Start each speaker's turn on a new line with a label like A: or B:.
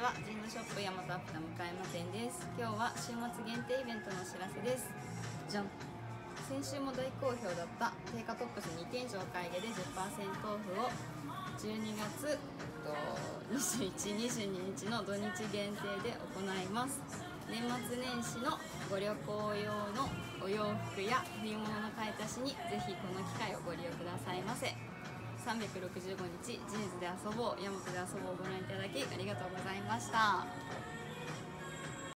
A: はジンのショップ大和アップの向山店です。今日は週末限定イベントのお知らせです。じゃん。先週も大好評だった定価トップス2点以上お買い上げで 10% オフを12月21、22日の土日限定で行います。年末年始のご旅行用のお洋服や冬物の買い足しにぜひこの機会をご利用くださいませ。365日ジーンズで遊ぼう、ヤマトで遊ぼうをご覧いただきありがとうございました。